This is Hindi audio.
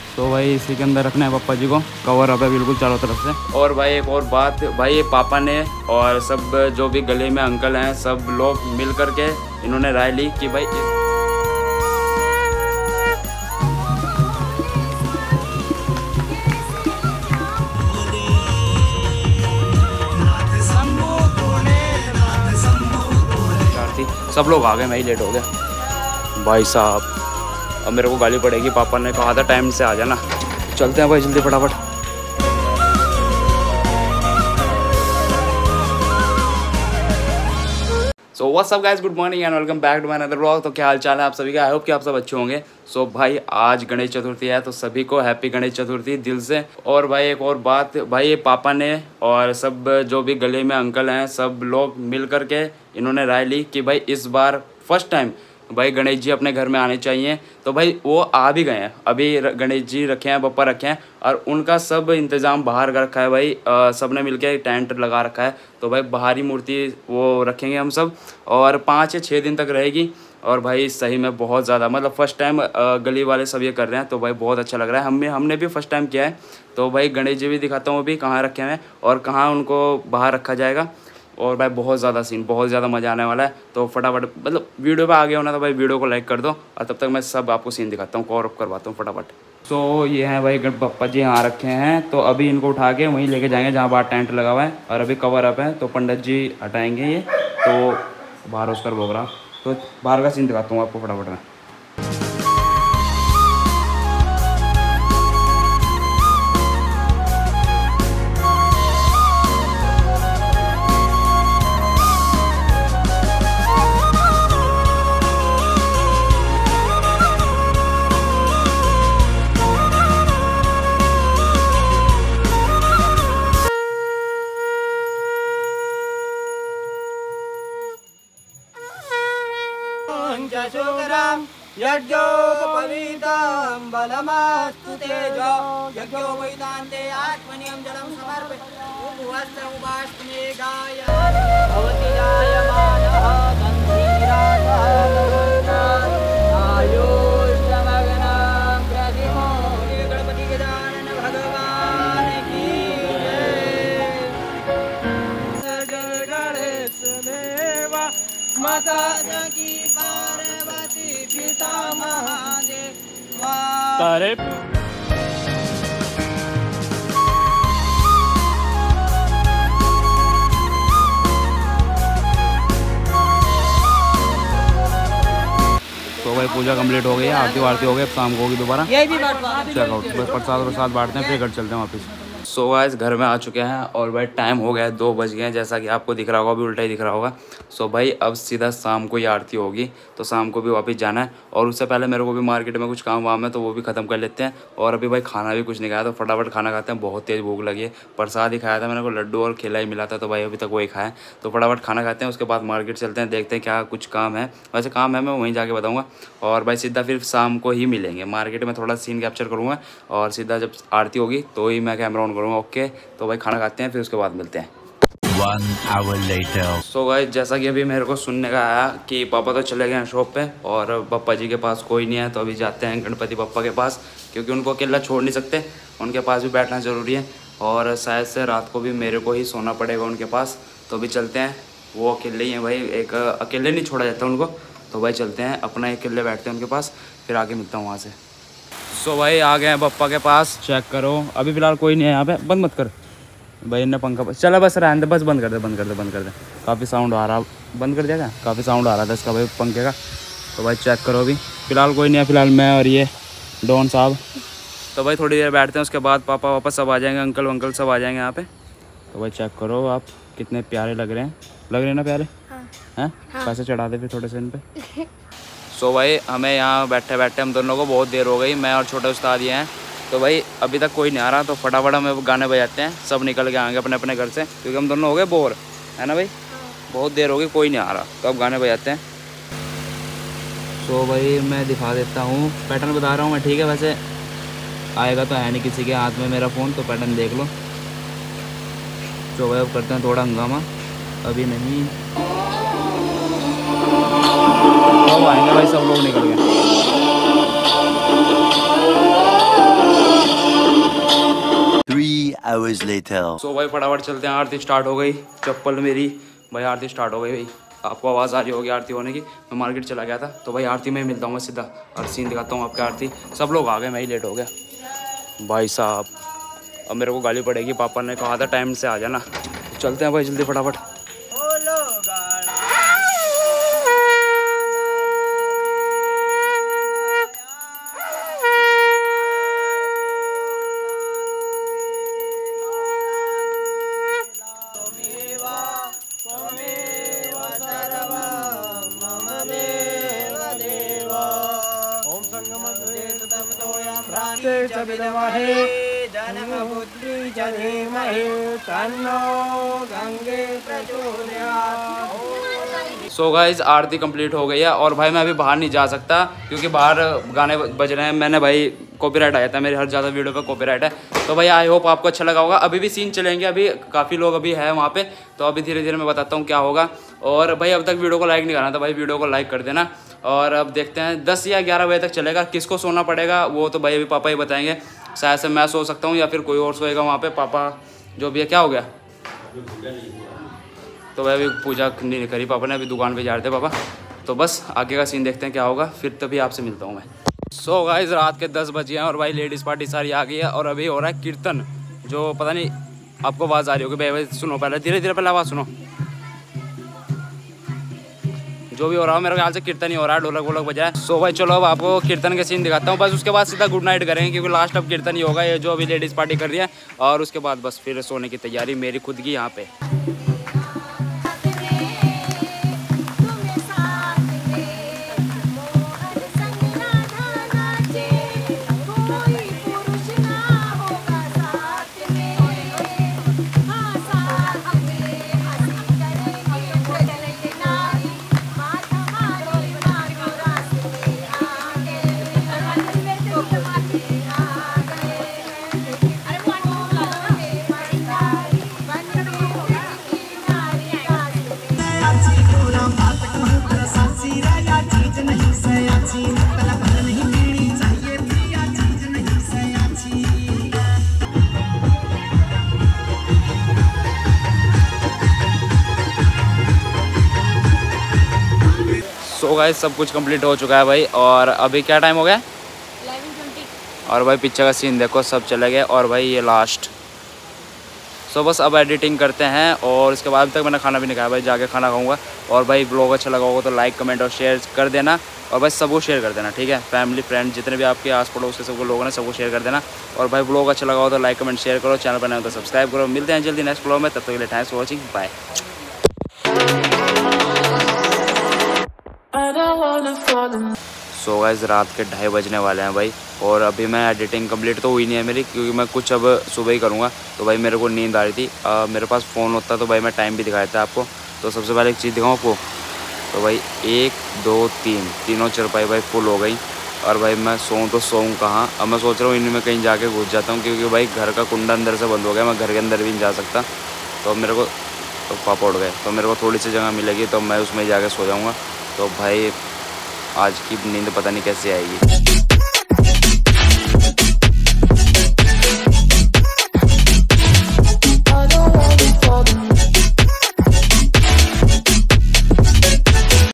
तो भाई इसी के अंदर रखना है पापा जी को, कवर अप है बिल्कुल चारों तरफ से। और भाई एक और बात, भाई ये पापा ने और सब जो भी गले में अंकल हैं सब लोग मिल करके इन्होंने राय ली कि भाई सब लोग आ गए, मैं ही लेट हो गया भाई साहब। अब मेरे को गाली पड़ेगी, पापा ने कहा था टाइम से आ जाना। चलते हैं भाई जल्दी फटाफट। So what's up guys, good morning and welcome back to my another vlog. तो क्या हाल चाल है आप सभी का, आई होप कि आप सब अच्छे होंगे। सो भाई आज गणेश चतुर्थी है, तो सभी को हैप्पी गणेश चतुर्थी दिल से। और भाई एक और बात, भाई ये पापा ने और सब जो भी गले में अंकल हैं सब लोग मिल करके इन्होंने राय ली कि भाई इस बार फर्स्ट टाइम भाई गणेश जी अपने घर में आने चाहिए। तो भाई वो आ भी गए हैं, अभी गणेश जी रखे हैं, बप्पा रखे हैं और उनका सब इंतज़ाम बाहर कर रखा है भाई। सब ने मिलके टेंट लगा रखा है, तो भाई बाहरी मूर्ति वो रखेंगे हम सब और 5 या 6 दिन तक रहेगी। और भाई सही में बहुत ज़्यादा मतलब फ़र्स्ट टाइम गली वाले सब ये कर रहे हैं, तो भाई बहुत अच्छा लग रहा है। हमने भी फ़र्स्ट टाइम किया है। तो भाई गणेश जी भी दिखाता हूँ अभी कहाँ रखे हैं और कहाँ उनको बाहर रखा जाएगा। और भाई बहुत ज़्यादा सीन, बहुत ज़्यादा मज़ा आने वाला है। तो फटाफट मतलब वीडियो पे आ गया होना तो भाई वीडियो को लाइक कर दो और तब तक मैं सब आपको सीन दिखाता हूँ, कवर अप करवाता हूँ फटाफट। सो ये हैं भाई बप्पा जी यहाँ रखे हैं, तो अभी इनको उठा के वहीं लेके जाएंगे जहाँ बाहर टेंट लगा हुआ है और अभी कवर अप है। तो पंडित जी हटाएंगे ये, तो बाहर उसका भोग रहा, तो बाहर का सीन दिखाता हूँ आपको फटाफट में। यज्ञोपवीतं बलमस्तु तेजो यज्ञोपवीतान्ते आत्मनियं जलं समर्पय उपवास्तमेगाय भवति जायमानः गन्धीराजः आयुष्यमग्नं प्रतिमो गणपति गजानन भगवान की जय। गणेश देवा माता की पिता महादेव तारे तो भाई पूजा कंप्लीट हो गई है, आरती वारती हो गई, अब शाम को होगी दोबारा चेकआउट। प्रसाद बांटते हैं फिर घर चलते हैं वापस। सो गाइस घर में आ चुके हैं और भाई टाइम हो गया है, 2 बज गए हैं जैसा कि आपको दिख रहा होगा, अभी उल्टा ही दिख रहा होगा। सो भाई अब सीधा शाम को ही आरती होगी, तो शाम को भी वापस जाना है और उससे पहले मेरे को भी मार्केट में कुछ काम वाम है तो वो भी ख़त्म कर लेते हैं। और अभी भाई खाना भी कुछ नहीं खाया, तो फटाफट खाना खाते हैं, बहुत तेज़ भूख लगी है। प्रसाद ही खाया था मैंने को, लड्डू और केला ही मिला था, तो भाई अभी तक वही खाया। तो फटाफट खाना खाते हैं, उसके बाद मार्केट चलते हैं, देखते हैं क्या कुछ काम है। वैसे काम है मैं वहीं जाके बताऊँगा। और भाई सीधा फिर शाम को ही मिलेंगे, मार्केट में थोड़ा सीन कैप्चर करूँगा और सीधा जब आरती होगी तो ही मैं कैमरा ऑन करूँगा। ओके तो भाई खाना खाते हैं फिर उसके बाद मिलते हैं। 1 hour later. सो गाइस जैसा कि अभी मेरे को सुनने का आया कि पापा तो चले गए हैं शॉप पे और पापा जी के पास कोई नहीं है, तो अभी जाते हैं गणपति पापा के पास, क्योंकि उनको अकेला छोड़ नहीं सकते, उनके पास भी बैठना ज़रूरी है। और शायद से रात को भी मेरे को ही सोना पड़ेगा उनके पास, तो अभी चलते हैं। वो अकेले ही हैं भाई, एक अकेले नहीं छोड़ा जाता उनको, तो भाई चलते हैं, अपना अकेले बैठते हैं उनके पास, फिर आगे मिलता हूँ वहाँ से। सो भाई आ गए हैं पापा के पास, चेक करो अभी फ़िलहाल कोई नहीं है यहाँ पे। बंद मत कर भाई ने पंखा, चला बस रहने दे, बस बंद कर दे। काफ़ी साउंड आ रहा, बंद कर दिया क्या, काफ़ी साउंड आ रहा था इसका भाई पंखे का। तो भाई चेक करो अभी फ़िलहाल कोई नहीं है, फ़िलहाल मैं और ये डॉन साहब। तो भाई थोड़ी देर बैठते हैं, उसके बाद पापा वापस सब आ जाएंगे, अंकल सब आ जाएंगे यहाँ पे। तो भाई चेक करो आप कितने प्यारे लग रहे हैं ना, प्यारे हैं। पैसे चढ़ा दे फिर थोड़े से इन पर। सो भाई हमें यहाँ बैठे बैठे हम दोनों को बहुत देर हो गई, मैं और छोटे उस्ताद ये हैं। तो भाई अभी तक कोई नहीं आ रहा, तो फटाफट हम गाने बजाते हैं, सब निकल के आएंगे अपने अपने घर से, क्योंकि हम दोनों हो गए बोर, है ना भाई। बहुत देर हो गई कोई नहीं आ रहा, तो अब गाने बजाते हैं। तो भाई मैं दिखा देता हूँ, पैटर्न बता रहा हूँ मैं, ठीक है। वैसे आएगा तो है नहीं किसी के हाथ में मेरा फ़ोन, तो पैटर्न देख लो। तो भाई अब करते हैं थोड़ा हंगामा, अभी नहीं अब आएंगे भाई, सब लोग निकल गए। hours later. सो भाई फटाफट चलते हैं, आरती स्टार्ट हो गई। चप्पल मेरी भाई, आरती स्टार्ट हो गई भाई। आपको आवाज़ आ रही होगी आरती होने की। मैं मार्केट चला गया था तो भाई आरती में ही मिलता हूँ मैं सीधा, और सीन दिखाता हूँ आपकी आरती। सब लोग आ गए, मैं ही लेट हो गया भाई साहब। अब मेरे को गाली पड़ेगी, पापा ने कहा था टाइम से आ जाना। चलते हैं भाई जल्दी फटाफट। सो गाइज आरती कंप्लीट हो गई है, और भाई मैं अभी बाहर नहीं जा सकता क्योंकि बाहर गाने बज रहे हैं। मैंने भाई कॉपीराइट आया था, मेरे हर ज़्यादा वीडियो पे कॉपीराइट है। तो भाई आई होप आपको अच्छा लगा होगा। अभी भी सीन चलेंगे, अभी काफ़ी लोग अभी है वहाँ पे, तो अभी धीरे धीरे मैं बताता हूँ क्या होगा। और भाई अब तक वीडियो को लाइक नहीं करना था भाई, वीडियो को लाइक कर देना। और अब देखते हैं 10 या 11 बजे तक चलेगा। किसको सोना पड़ेगा वो तो भाई अभी पापा ही बताएंगे। शायद से मैं सो सकता हूँ या फिर कोई और सोएगा वहाँ पे। पापा जो भी है, क्या हो गया? तो भाई अभी पूजा नहीं करी पापा ने, अभी दुकान पे जा रहे थे पापा। तो बस आगे का सीन देखते हैं क्या होगा, फिर तभी आपसे मिलता हूँ मैं। सो गाइस रात के 10 बजे हैं और भाई लेडीज़ पार्टी सारी आ गई है, और अभी हो रहा है कीर्तन। जो पता नहीं आपको आवाज़ आ रही होगी भाई, सुनो पहले, धीरे धीरे पहले आवाज़ सुनो। जो भी हो रहा हो मेरे ख्याल से कीर्तन ही हो रहा है, ढोलक वोलक बजा है। सो भाई चलो अब आपको कीर्तन के सीन दिखाता हूँ। बस उसके बाद सीधा गुड नाइट करेंगे क्योंकि लास्ट अब कीर्तन ही होगा, ये जो अभी लेडीज़ पार्टी कर रही है। और उसके बाद बस फिर सोने की तैयारी मेरी खुद की यहाँ पे। सो गाइस सब कुछ कंप्लीट हो चुका है भाई, और अभी क्या टाइम हो गया? 11:20। और भाई पीछे का सीन देखो, सब चले गए। और भाई ये लास्ट। सो बस अब एडिटिंग करते हैं, और उसके बाद तक मैंने खाना भी नहीं खाया भाई, जाके खाना खाऊंगा। और भाई ब्लॉग अच्छा लगा होगा तो लाइक कमेंट और शेयर कर देना, और भाई सबको शेयर कर देना, ठीक है? फैमिली फ्रेंड जितने भी आपके आस पड़ोस के सबको लोगों ने सबको शेयर कर देना। और भाई ब्लॉग अच्छा लगा हो तो लाइक कमेंट शेयर करो, चैनल पर नए हो तो सब्सक्राइब करो। मिलते हैं जल्दी नेक्स्ट ब्लॉग में, तब तक के लिए thanks for watching, bye. So guys रात के 2:30 बजने वाले हैं भाई, और अभी मैं एडिटिंग कंप्लीट तो हुई नहीं है मेरी, क्योंकि मैं कुछ अब सुबह ही करूँगा। तो भाई मेरे को नींद आ रही थी। मेरे पास फ़ोन होता तो भाई मैं टाइम भी दिखाया था आपको। तो सबसे पहले एक चीज़ दिखाऊँ आपको, तो भाई 1 2 3 तीनों चरपाई भाई फुल हो गई। और भाई मैं सोऊँ तो सोऊँ कहाँ? अब मैं सोच रहा हूँ इनमें कहीं जाके घुस जाता हूँ, क्योंकि भाई घर का कुंडा अंदर से बंद हो गया, मैं घर के अंदर भी नहीं जा सकता। तो मेरे को तो पापा उड़ गए, तो मेरे को थोड़ी सी जगह मिलेगी तो मैं उसमें जाके सो जाऊँगा। तो भाई आज की नींद पता नहीं कैसे आएगी।